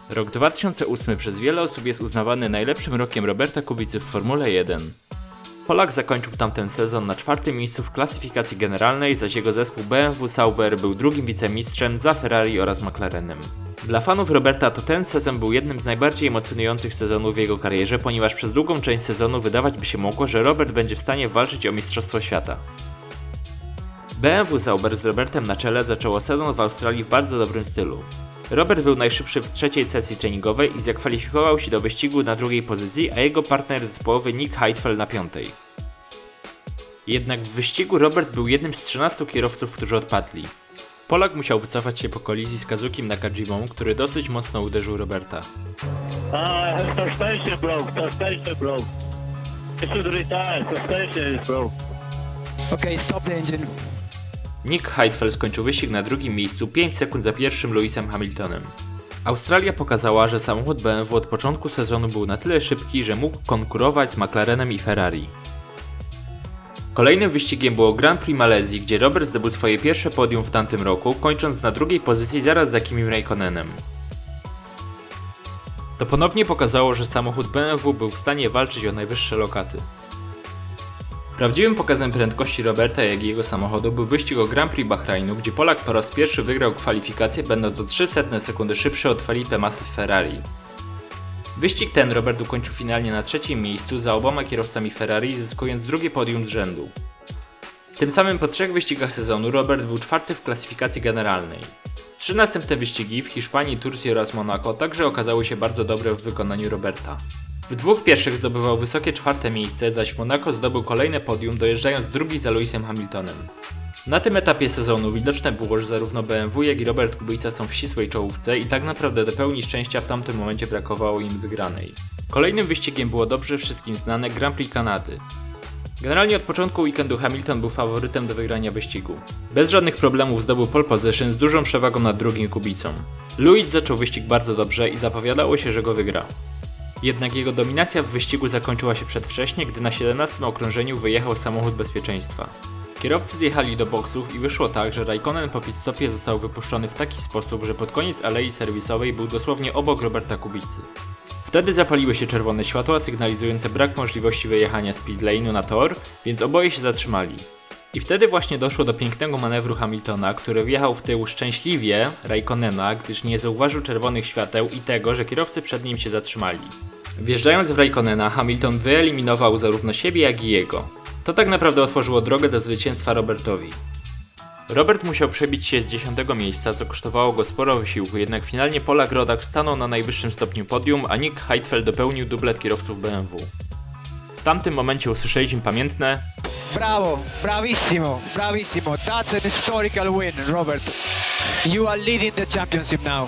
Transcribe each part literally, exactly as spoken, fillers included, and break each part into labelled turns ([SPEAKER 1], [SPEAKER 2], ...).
[SPEAKER 1] Rok dwa tysiące ósmy przez wiele osób jest uznawany najlepszym rokiem Roberta Kubicy w Formule jeden. Polak zakończył tamten sezon na czwartym miejscu w klasyfikacji generalnej, zaś jego zespół B M W Sauber był drugim wicemistrzem za Ferrari oraz McLarenem. Dla fanów Roberta to ten sezon był jednym z najbardziej emocjonujących sezonów w jego karierze, ponieważ przez długą część sezonu wydawać by się mogło, że Robert będzie w stanie walczyć o Mistrzostwo Świata. B M W Sauber z Robertem na czele zaczęło sezon w Australii w bardzo dobrym stylu. Robert był najszybszy w trzeciej sesji treningowej i zakwalifikował się do wyścigu na drugiej pozycji, a jego partner zespołowy Nick Heidfeld na piątej. Jednak w wyścigu Robert był jednym z trzynastu kierowców, którzy odpadli. Polak musiał wycofać się po kolizji z Kazukim Nakajimą, który dosyć mocno uderzył Roberta.
[SPEAKER 2] Ah, suspension broke, suspension broke. It should retire, suspension is broke.
[SPEAKER 3] Okay, stop the engine.
[SPEAKER 1] Nick Heidfeld skończył wyścig na drugim miejscu, pięć sekund za pierwszym Lewisem Hamiltonem. Australia pokazała, że samochód B M W od początku sezonu był na tyle szybki, że mógł konkurować z McLarenem i Ferrari. Kolejnym wyścigiem było Grand Prix Malezji, gdzie Robert zdobył swoje pierwsze podium w tamtym roku, kończąc na drugiej pozycji zaraz za Kimim Räikkönenem. To ponownie pokazało, że samochód B M W był w stanie walczyć o najwyższe lokaty. Prawdziwym pokazem prędkości Roberta, jak i jego samochodu był wyścig o Grand Prix Bahrainu, gdzie Polak po raz pierwszy wygrał kwalifikację, będąc o trzysta sekundy szybszy od Felipe Massy w Ferrari. Wyścig ten Robert ukończył finalnie na trzecim miejscu za oboma kierowcami Ferrari, zyskując drugie podium z rzędu. Tym samym po trzech wyścigach sezonu Robert był czwarty w klasyfikacji generalnej. Trzy następne wyścigi w Hiszpanii, Turcji oraz Monako także okazały się bardzo dobre w wykonaniu Roberta. W dwóch pierwszych zdobywał wysokie czwarte miejsce, zaś w Monako zdobył kolejne podium, dojeżdżając drugi za Lewisem Hamiltonem. Na tym etapie sezonu widoczne było, że zarówno B M W, jak i Robert Kubica są w ścisłej czołówce i tak naprawdę do pełni szczęścia w tamtym momencie brakowało im wygranej. Kolejnym wyścigiem było dobrze wszystkim znane Grand Prix Kanady. Generalnie od początku weekendu Hamilton był faworytem do wygrania wyścigu. Bez żadnych problemów zdobył pole position z dużą przewagą nad drugim Kubicą. Lewis zaczął wyścig bardzo dobrze i zapowiadało się, że go wygra. Jednak jego dominacja w wyścigu zakończyła się przedwcześnie, gdy na siedemnastym okrążeniu wyjechał samochód bezpieczeństwa. Kierowcy zjechali do boksów i wyszło tak, że Räikkönen po pitstopie został wypuszczony w taki sposób, że pod koniec alei serwisowej był dosłownie obok Roberta Kubicy. Wtedy zapaliły się czerwone światła sygnalizujące brak możliwości wyjechania z pit lane'u na tor, więc oboje się zatrzymali. I wtedy właśnie doszło do pięknego manewru Hamiltona, który wjechał w tył szczęśliwie Räikkönena, gdyż nie zauważył czerwonych świateł i tego, że kierowcy przed nim się zatrzymali. Wjeżdżając w Räikkönena, Hamilton wyeliminował zarówno siebie, jak i jego. To tak naprawdę otworzyło drogę do zwycięstwa Robertowi. Robert musiał przebić się z dziesiątego miejsca, co kosztowało go sporo wysiłku, jednak finalnie Polak Rodak stanął na najwyższym stopniu podium, a Nick Heidfeld dopełnił dublet kierowców B M W. W tamtym momencie usłyszeliśmy pamiętne
[SPEAKER 3] Bravo, bravissimo, bravissimo. That's an historical win, Robert. You are leading the championship now.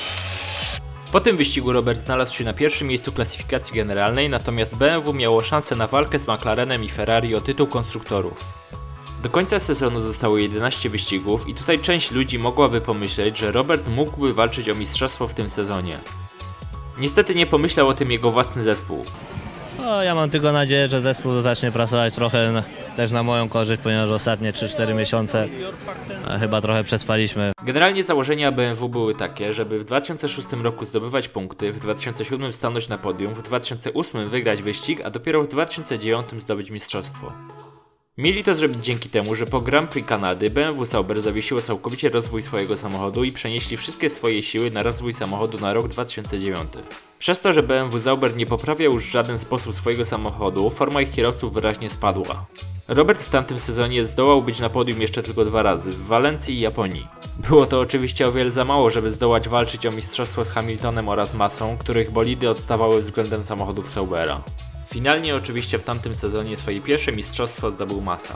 [SPEAKER 1] Po tym wyścigu Robert znalazł się na pierwszym miejscu klasyfikacji generalnej, natomiast B M W miało szansę na walkę z McLarenem i Ferrari o tytuł konstruktorów. Do końca sezonu zostało jedenaście wyścigów i tutaj część ludzi mogłaby pomyśleć, że Robert mógłby walczyć o mistrzostwo w tym sezonie. Niestety nie pomyślał o tym jego własny zespół.
[SPEAKER 4] No, ja mam tylko nadzieję, że zespół zacznie pracować trochę na, też na moją korzyść, ponieważ ostatnie trzy cztery miesiące a chyba trochę przespaliśmy.
[SPEAKER 1] Generalnie założenia B M W były takie, żeby w dwa tysiące szóstym roku zdobywać punkty, w dwa tysiące siódmym stanąć na podium, w dwa tysiące ósmym wygrać wyścig, a dopiero w dwa tysiące dziewiątym zdobyć mistrzostwo. Mieli to zrobić dzięki temu, że po Grand Prix Kanady B M W Sauber zawiesiło całkowicie rozwój swojego samochodu i przenieśli wszystkie swoje siły na rozwój samochodu na rok dwa tysiące dziewiąty. Przez to, że B M W Sauber nie poprawiał już w żaden sposób swojego samochodu, forma ich kierowców wyraźnie spadła. Robert w tamtym sezonie zdołał być na podium jeszcze tylko dwa razy, w Walencji i Japonii. Było to oczywiście o wiele za mało, żeby zdołać walczyć o mistrzostwo z Hamiltonem oraz Massą, których bolidy odstawały względem samochodów Saubera. Finalnie oczywiście w tamtym sezonie swoje pierwsze mistrzostwo zdobył Massa.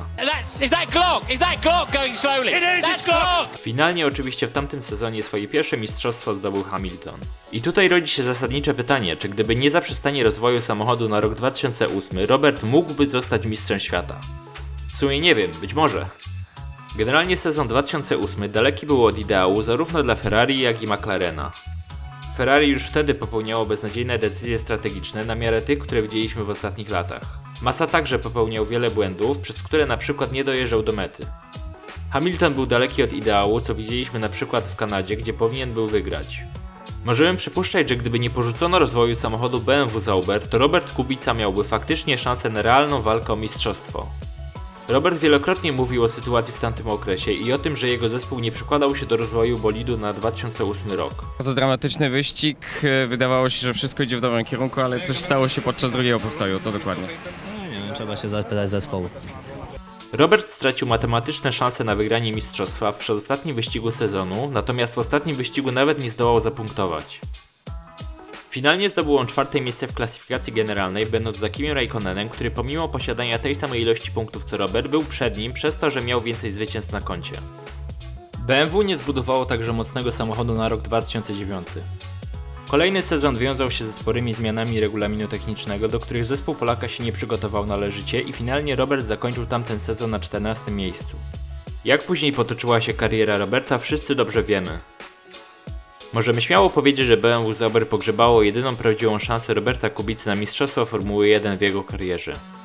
[SPEAKER 1] Finalnie oczywiście w tamtym sezonie swoje pierwsze mistrzostwo zdobył Hamilton. I tutaj rodzi się zasadnicze pytanie, czy gdyby nie zaprzestanie rozwoju samochodu na rok dwa tysiące ósmy, Robert mógłby zostać mistrzem świata? W sumie nie wiem, być może. Generalnie sezon dwa tysiące ósmy daleki był od ideału zarówno dla Ferrari, jak i McLarena. Ferrari już wtedy popełniało beznadziejne decyzje strategiczne na miarę tych, które widzieliśmy w ostatnich latach. Massa także popełniał wiele błędów, przez które na przykład nie dojeżdżał do mety. Hamilton był daleki od ideału, co widzieliśmy na przykład w Kanadzie, gdzie powinien był wygrać. Możemy przypuszczać, że gdyby nie porzucono rozwoju samochodu B M W Sauber, to Robert Kubica miałby faktycznie szansę na realną walkę o mistrzostwo. Robert wielokrotnie mówił o sytuacji w tamtym okresie i o tym, że jego zespół nie przykładał się do rozwoju bolidu na dwa tysiące ósmy rok.
[SPEAKER 5] Bardzo dramatyczny wyścig, wydawało się, że wszystko idzie w dobrym kierunku, ale coś stało się podczas drugiego postoju, co dokładnie?
[SPEAKER 4] No, nie wiem, trzeba się zapytać zespołu.
[SPEAKER 1] Robert stracił matematyczne szanse na wygranie mistrzostwa w przedostatnim wyścigu sezonu, natomiast w ostatnim wyścigu nawet nie zdołał zapunktować. Finalnie zdobył on czwarte miejsce w klasyfikacji generalnej, będąc za Kimim Raikkonenem, który pomimo posiadania tej samej ilości punktów co Robert był przed nim przez to, że miał więcej zwycięstw na koncie. B M W nie zbudowało także mocnego samochodu na rok dwa tysiące dziewiąty. Kolejny sezon wiązał się ze sporymi zmianami regulaminu technicznego, do których zespół Polaka się nie przygotował należycie i finalnie Robert zakończył tamten sezon na czternastym miejscu. Jak później potoczyła się kariera Roberta, wszyscy dobrze wiemy. Możemy śmiało powiedzieć, że B M W Sauber pogrzebało jedyną prawdziwą szansę Roberta Kubicy na mistrzostwo Formuły jeden w jego karierze.